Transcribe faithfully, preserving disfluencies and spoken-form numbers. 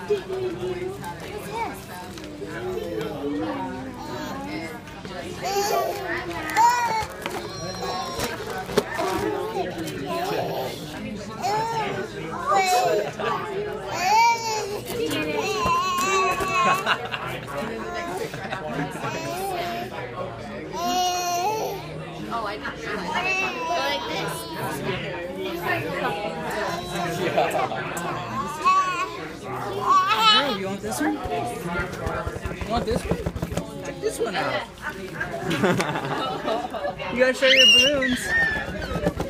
Oh, I didn't realize that. Go like this. Drew, you want this one? You want this one? Check this one out. You gotta show your balloons.